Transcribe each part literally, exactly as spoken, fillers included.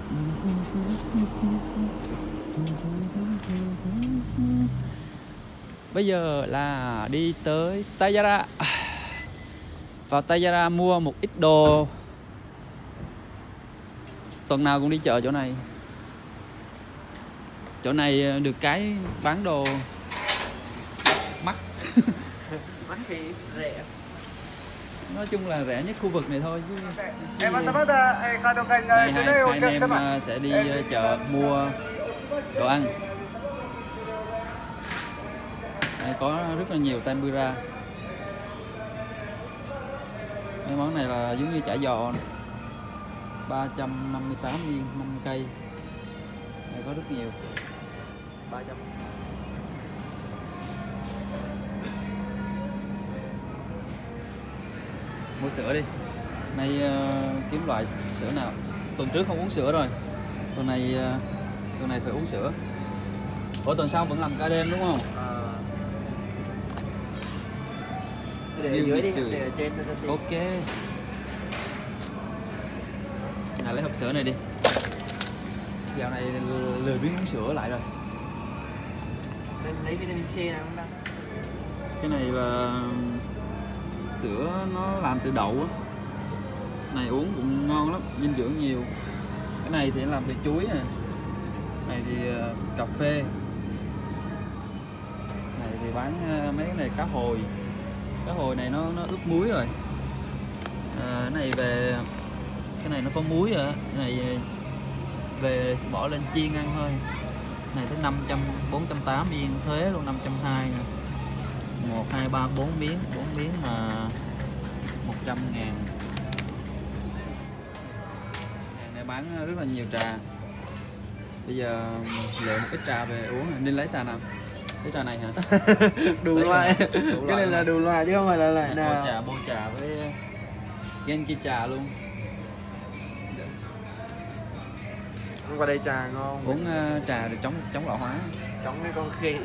Bây giờ là đi tới Tayara. Vào Tayara mua một ít đồ. Tuần nào cũng đi chợ chỗ này. Chỗ này được cái bán đồ mắc. Mắc thì rẻ. Nói chung là rẻ nhất khu vực này thôi chứ. Em Đây hai, hai anh em sẽ đi chợ mua đồ ăn. Đây có rất là nhiều tempura. Mấy món này là giống như chả giò, ba trăm năm mươi tám yên, năm cây. Đây có rất nhiều. ba trăm. Mua sữa đi. Nay uh, kiếm loại sữa nào. Tuần trước không uống sữa rồi. Tuần này uh, tuần này phải uống sữa. Ủa tuần sau vẫn làm ca đêm đúng không? À. Để ở dưới đi, để ở trên. Ok. Nào lấy hộp sữa này đi. Dạo này lười biếng uống sữa lại rồi. Nên lấy vitamin C nào không ta? Cái này là sữa nó làm từ đậu á. Này uống cũng ngon lắm, dinh dưỡng nhiều. Cái này thì làm từ chuối nè. Này thì uh, cà phê. Này thì bán uh, mấy cái này cá hồi. Cá hồi này nó nó ướp muối rồi. À, cái này về cái này nó có muối rồi. Cái này về bỏ lên chiên ăn thôi. Cái này tới năm trăm, bốn trăm tám mươi yên thuế luôn, năm trăm hai mươi. một, hai, ba, bốn miếng, bốn miếng là một trăm ngàn. Hàng này bán rất là nhiều trà. Bây giờ lựa một ít trà về uống. Nên lấy trà nào? Lấy trà này hả? Đủ loại. Cái này là đủ loại chứ không phải là loại nào. Bô trà, bô trà với Genki trà luôn. Hôm qua đây trà ngon. Uống uh, trà được chống chống lão hóa. Chống cái con khỉ.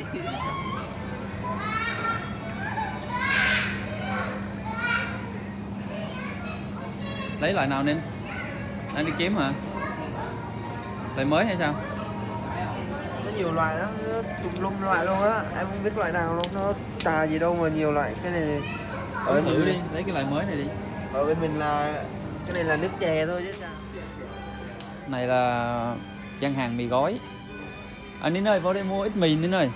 Lấy loại nào nên? Anh đi kiếm hả? Loại mới hay sao? Nó nhiều loại đó, nó tùm lum loại luôn á. Em không biết loại nào luôn, nó trà gì đâu mà nhiều loại. Cái này ở bên thử đi, lấy cái loại mới này đi. Ở bên mình là cái này là nước chè thôi chứ. Này là gian hàng mì gói. Anh Nín ơi, vào đây mua ít mì Nín ơi.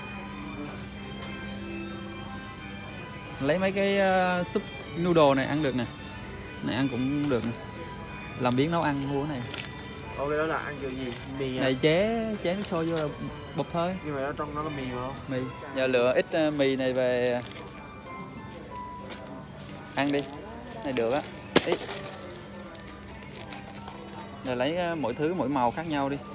Lấy mấy cái uh, súp noodle này ăn được nè. Này ăn cũng được nè. Làm biến nấu ăn mua cái này. Ồ, cái đó là ăn kiểu gì? Mì à? Này chế chế nước sôi vô là bột thôi. Nhưng mà ở trong nó là mì mà không? Mì. Giờ lựa ít uh, mì này về ăn đi. Này được á. Ít. Rồi lấy uh, mỗi thứ mỗi màu khác nhau đi.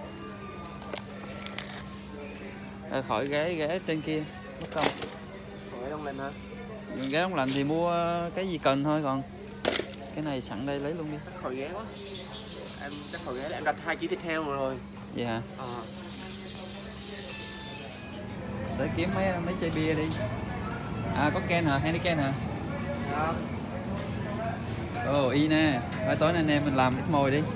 À, khỏi ghé ghé trên kia mất công. Khỏi đông lạnh hả? Ghé đông lạnh thì mua cái gì cần thôi, còn cái này sẵn đây lấy luôn đi. Chắc khỏi ghé quá. Em chắc khỏi ghé là em đặt hai ký thịt heo rồi. Vậy hả? À. Để kiếm mấy mấy chai bia đi. À có Ken hả? Heineken hả? Dạ. Ồ y nè. Rồi tối nay anh em mình làm ít mồi đi.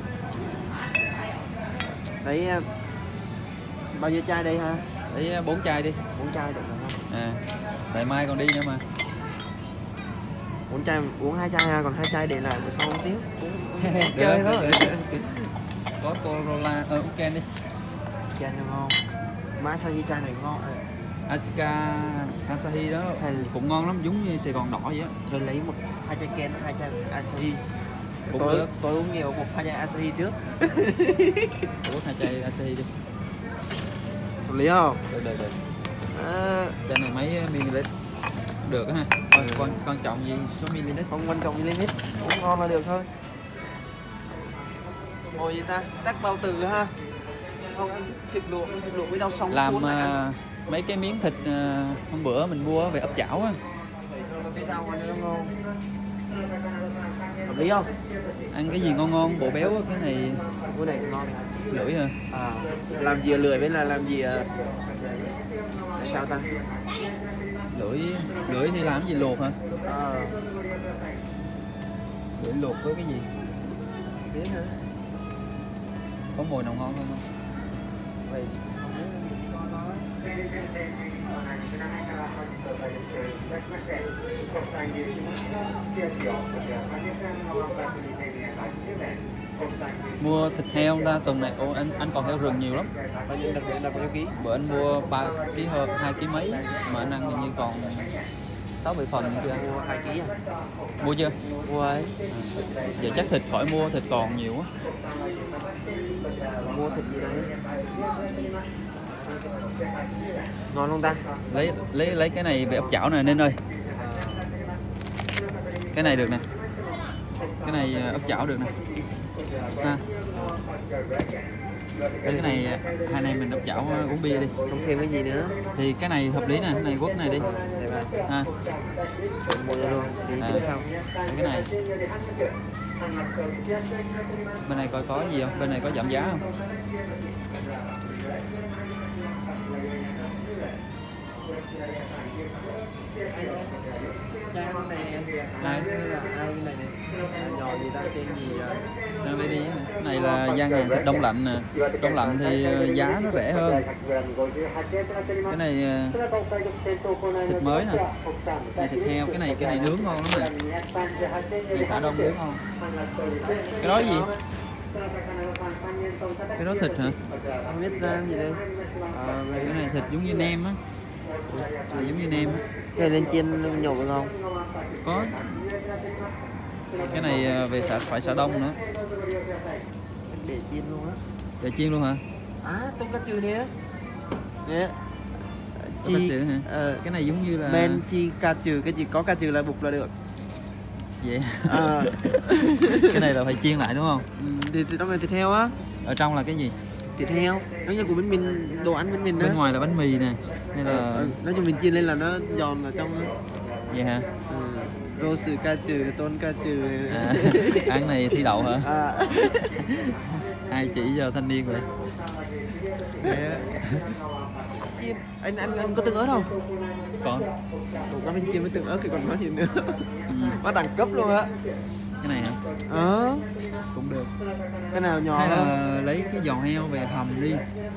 Lấy bao nhiêu chai đây ha? Lấy bốn chai đi. Bốn chai được rồi ha. À. Tại mai còn đi nữa mà. Bốn chai uống hai chai ha, còn hai chai để lại bữa sau uống tiếp. Chơi được, thôi. được, được. Có Corolla, ờ uống Ken đi. Ken ngon. Mà Asahi chai này ngon. Asuka Asahi đó Hay... cũng ngon lắm, giống như Sài Gòn đỏ vậy á. Thôi lấy một hai chai Ken, hai chai Asahi. Cũng tôi được. tôi uống nhiều một hai chai Asahi trước. Uống hai chai Asahi đi. Hợp lý không? Được được được. À... Chai này mấy ml được á ha. Thôi quan quan trọng gì số ml? Không quan trọng ml, uống ngon là được thôi. Ngồi gì ta? Tách bao tử ha. Không ăn thịt luộc, thịt luộc với rau sống. Làm uh, mấy cái miếng thịt uh, hôm bữa mình mua về ấp chảo á. Cái rau ăn cho nó ngon. Hợp lý không? Ăn cái gì ngon ngon bộ béo á, cái này cái này ngon. lưỡi hả? À, làm gì lười với là làm gì à? Sao ta? Lưỡi lưỡi thì làm cái gì luộc hả? À. Lưỡi luộc với cái gì? Biết hả? Có mùi nào ngon hơn không? Vậy Mua thịt heo ta tuần này, ô anh anh còn heo rừng nhiều lắm. bao nhiêu đặc biệt là bao nhiêu ký? Bữa anh mua ba ký hơn, hai ký mấy mà anh ăn hình như còn sáu bảy phần nữa chưa anh? Mua hai ký à? Mua chưa? Mua ấy. À, giờ chắc thịt khỏi mua, thịt còn nhiều quá. Mua thịt gì đấy? Ngon không ta? Lấy lấy lấy cái này về ốc chảo nè Ninh ơi. Cái này được nè. Cái này ốc chảo được nè. Ha. Cái này hai này mình ốc chảo uống bia đi. Không thêm cái gì nữa. Thì cái này hợp lý nè, cái này quất này đi. Ha. Mua luôn. Đi À, sau. cái này. Bên này coi có gì không? Bên này có giảm giá không? Trang này Ai? ai ai này này nhỏ gì ta tên gì Đang lấy đi. Cái này là gian hàng thịt đông lạnh nè. Đông lạnh thì giá nó rẻ hơn. Cái này thịt mới nè. Này thịt heo, cái này cái này nướng ngon lắm nè. Này xả đông nướng ngon. Cái đó gì? Cái đó thịt hả? không biết ra gì đây. À, Cái này thịt giống như nem á. Này giống như nem á. cái lên chiên nhậu được không? Có. Cái này về xả phải xả đông nữa. Để chiên luôn á. Để chiên luôn hả? À, tôm cá trừ nè. Nè. Có cá trừ hả? Ờ, Cái này giống như là men chi cá trừ, cái gì có cá trừ là bục là được. vậy. À. Cái này là phải chiên lại đúng không? Ừ, thì, thì trong này thịt heo á. Ở trong là cái gì? Thịt heo, giống như của bánh mình, đồ ăn bánh mình đó. Bên ngoài là bánh mì nè. Hay là Ờ, nói chung mình chiên lên là nó giòn ở trong đó. vậy hả? Ừ. Rô sừ ca trừ, tôn ca trừ này. À, ăn này thi đậu hả? À. Ai chỉ cho thanh niên vậy? Nè. Chiên, anh anh anh có tương ớt không? Có. Ủa, có bên chiên với tương ớt thì còn nói gì nữa. Ừ. Nó đẳng cấp luôn á. Cái này hả? Ờ. Cũng được. Cái nào nhỏ Hay hơn? là lấy cái giò heo về hầm đi.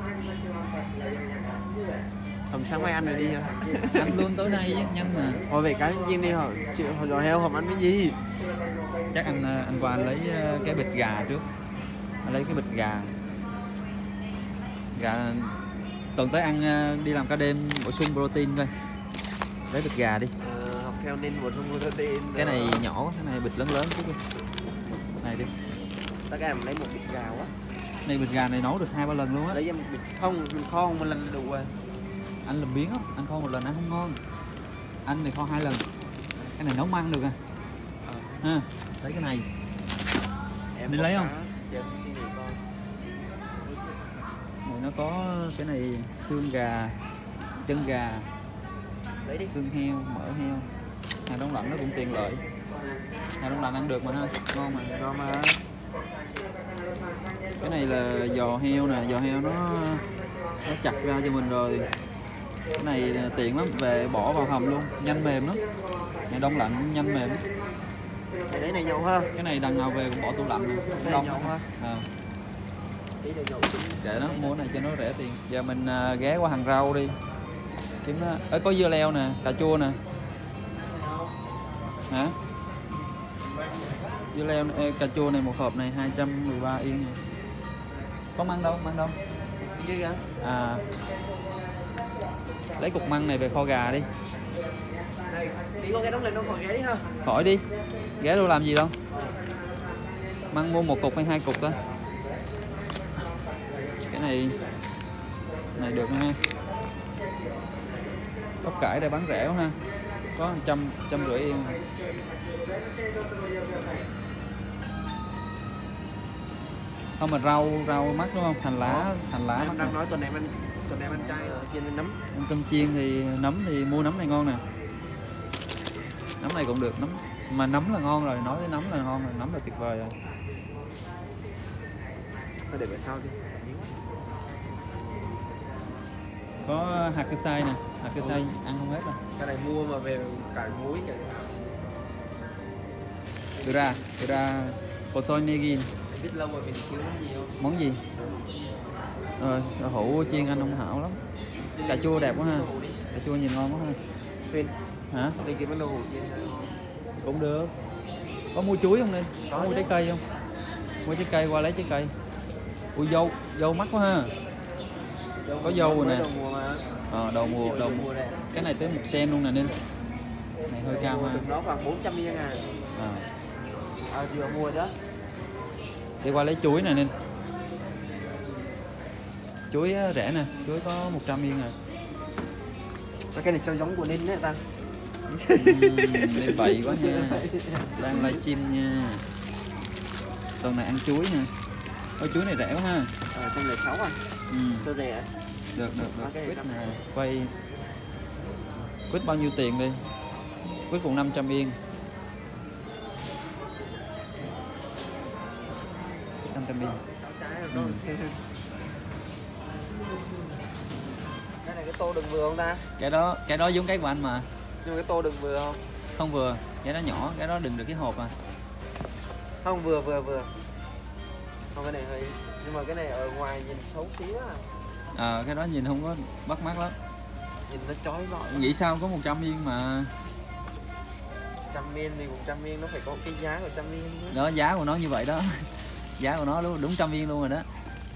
Hầm sáng mai ăn rồi đi hả? Ăn luôn tối nay chứ, nhanh mà. Thôi về cái chiên đi hả? Chị hồi giò heo hầm ăn cái gì? Chắc anh anh qua anh lấy cái bịch gà trước. Anh lấy cái bịch gà. Gà tuần tới ăn đi làm ca đêm bổ sung protein coi. Lấy bịch gà đi. Ờ, học theo nên một trong protein. Cái này nhỏ, cái này bịch lớn lớn chút đi. Này đi. Tất cả em lấy một bịch gà quá. Này bịch gà này nấu được hai ba lần luôn á. Lấy em một bịch không, mình kho một lần là đủ rồi. Anh làm biếng lắm, anh kho một lần ăn không ngon. Anh này kho hai lần. Cái này nấu măng được à? Ờ. Ha, lấy cái này. Em Đi lấy không? Dạ, xin để con. Này nó có cái này xương gà, chân gà, Lấy đi. xương heo, mỡ heo. Hàng đông lạnh nó cũng tiện lợi. Hàng đông lạnh ăn được mà ha, ngon mà. Ngon mà. Cái này là giò heo nè, giò heo nó nó chặt ra cho mình rồi. Cái này tiện lắm, về bỏ vào hầm luôn, nhanh mềm lắm. Này đông lạnh nhanh mềm. Cái đấy này nhậu ha. Cái này đằng nào về cũng bỏ tủ lạnh nè, Cái đông này nhậu ha. À. Cái này nhậu cũng Kệ nó, mua này cho nó rẻ tiền. Giờ mình uh, ghé qua hàng rau đi. Kiếm nó, ơi có dưa leo nè, cà chua nè. Hả? Dưa leo, ê, cà chua này một hộp này hai trăm mười ba yên này. Có măng đâu, măng đâu? gì kìa? À. Lấy cục măng này về kho gà đi. Này, tí con cái đống này nó khỏi ghé đi ha. Khỏi đi. Ghé đâu làm gì đâu. Măng mua một cục hay hai cục thôi. Cái này này được ha. Bắp cải đây bán rẻ quá ha. Có một trăm, trăm rưỡi yên. Không mà rau rau mắc đúng không? Hành lá, hành lá. Em đang nói tuần này ăn tuần này ăn chay rồi, chiên với nấm. Ăn cơm chiên thì nấm thì mua nấm này ngon nè. Nấm này cũng được, nấm mà nấm là ngon rồi, nói tới nấm là ngon rồi, nấm là tuyệt vời rồi. Thôi để về sau đi. Có hạt cây xay nè, hạt cây xay ăn không hết đâu. Cái này mua mà về cải muối cải. Từ ra, từ ra Posoy Negin. Biết lâu rồi mình thiếu món gì không? Món gì? Rồi, đậu hũ chiên anh ông Hảo lắm. Cà chua đẹp quá ha. Cà chua nhìn ngon quá ha. Pin. Hả? Đi kiếm bánh đậu hũ chiên Cũng được. Có mua chuối không Ninh? Có, có mua trái cây không? Mua trái cây qua lấy trái cây. Ui dâu, dâu mắc quá ha. Dâu có dâu rồi nè. Đầu mùa mà. Ờ, đầu mùa, đầu mùa. Cái này tới một sen luôn nè Ninh. Này hơi cao ha. Nó khoảng bốn trăm yên à. À. À vừa mua đó. Đi qua lấy chuối nè Ninh. Chuối rẻ nè, chuối có một trăm yên à. Cái này sao giống của Ninh đấy ta? Ninh bậy quá nha. Đang livestream nha. Tuần này ăn chuối nha. Ôi chuối này rẻ quá ha. Ờ, trăm lẻ sáu à? Ừ. Tôi rẻ. Được, được, được. Quýt nè, quay. Quýt bao nhiêu tiền đi? Quýt cũng năm trăm yên. năm trăm yên. Ừ. Cái này cái tô đừng vừa không ta? Cái đó, cái đó giống cái của anh mà. Nhưng mà cái tô đừng vừa không? Không vừa, cái đó nhỏ, cái đó đừng được cái hộp à. Không vừa vừa vừa. Không cái này hơi, nhưng mà cái này ở ngoài nhìn xấu xíu á. À, cái đó nhìn không có bắt mắt lắm. Nhìn nó chói lọi. Nghĩ sao có một trăm yên mà. Trăm yên thì một trăm yên nó phải có cái giá của trăm yên nữa. Đó giá của nó như vậy đó. Giá của nó luôn đúng trăm yên luôn rồi đó.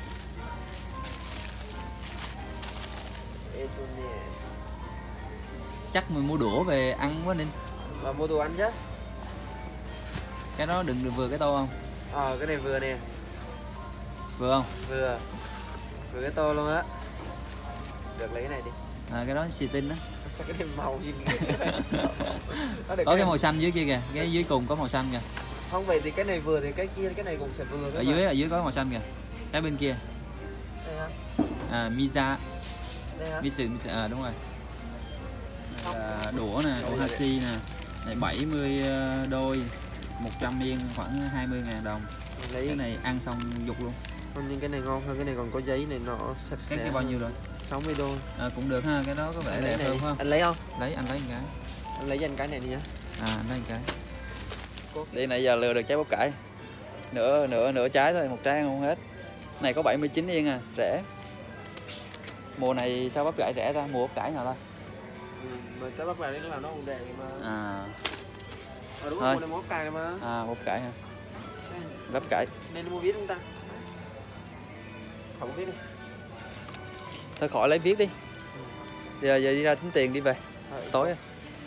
Ê, tôi nè. Chắc mình mua đũa về ăn quá Ninh. Và mua đồ ăn chứ. Cái đó đừng vừa cái tô không? Ờ cái này vừa nè. Vừa không? Vừa. Vừa cái tô luôn á. Được lấy cái này đi. À, cái đó xì tin đó. Sao cái này màu gì? Có cái, cái màu xanh dưới kia kìa, cái dưới cùng có màu xanh kìa. Không vậy thì cái này vừa thì cái kia cái này cũng sẽ vừa. Ở dưới, ở dưới có màu xanh kìa. Cái bên kia. Đây hả? À, Miza. Đây hả? Mitsu, à đúng rồi. À, đũa nè, Ohashi nè. Này bảy mươi đôi, một trăm yên khoảng hai mươi ngàn đồng. Lấy cái này ăn xong dục luôn. Không, nhưng cái này ngon hơn, cái này còn có giấy này nó sạch. Cái cái bao nhiêu rồi? sáu mươi đô. À, cũng được ha, cái đó có vẻ đẹp hơn không? Anh lấy không? Lấy, anh lấy một cái. Anh lấy cho anh cái này đi nhá. À, anh lấy một cái. Đi nãy giờ lừa được trái bắp cải. Nửa nửa nửa trái thôi, một trái ăn không hết. Này có bảy mươi chín yên à, rẻ. Mùa này sao bắp cải rẻ ta? Mùa bắp cải nào ta? Ừ, mà trái bắp cải đấy là nó cũng đẹp mà. À. Ờ đúng rồi, mùa này mua bắp cải này mà. À, bắp cải hả? Bắp cải. Nên mua viết không ta? Không viết đi. Thôi khỏi lấy viết đi. Giờ giờ đi ra tính tiền đi về. Tối rồi.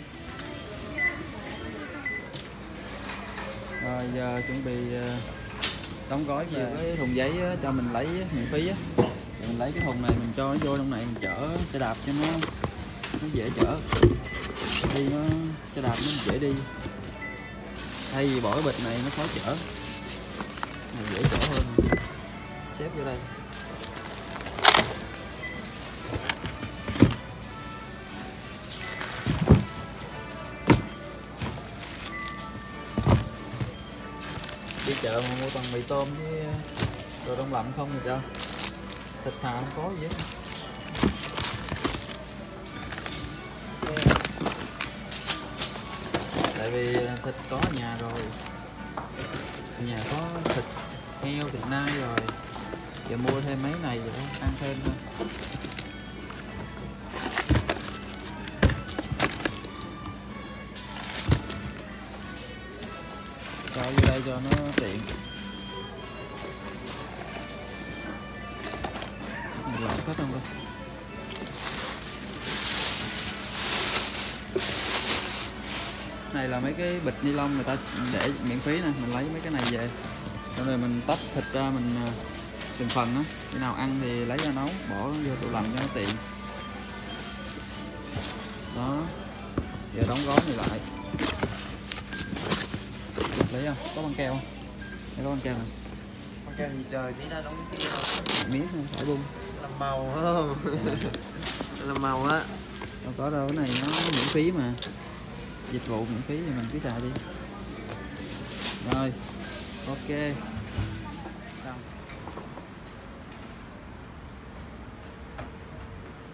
Rồi giờ chuẩn bị đóng gói về cái thùng giấy cho mình lấy miễn phí á. Mình lấy cái thùng này mình cho nó vô trong này mình chở xe đạp cho nó nó dễ chở. Đi nó xe đạp nó dễ đi. Thay vì bỏ cái bịch này nó khó chở. Này dễ chở hơn. Xếp vô đây. Đi chợ mà mua toàn mì tôm với đồ đông lạnh không thì sao? Thịt thà không có gì hết. Tại vì thịt có ở nhà rồi. Nhà có thịt heo, thịt nai rồi. Giờ mua thêm mấy này rồi ăn thêm thôi. Cho vô đây cho nó tiện. Lọt hết không coi. Này là mấy cái bịch ni lông người ta để miễn phí nè, mình lấy mấy cái này về. Rồi mình tách thịt ra mình từng phần á, khi nào ăn thì lấy ra nấu, bỏ vô tủ lạnh cho nó tiện. Đó. Giờ đóng gói này lại. Lấy không? Có băng keo không? Đây có băng keo này. Băng keo gì trời, tí ra đóng cái Miếng thôi, phải bung. làm màu không? Làm màu á. Đâu có đâu, cái này nó miễn phí mà. Dịch vụ miễn phí thì mình cứ xài đi. Rồi. Ok. Xong.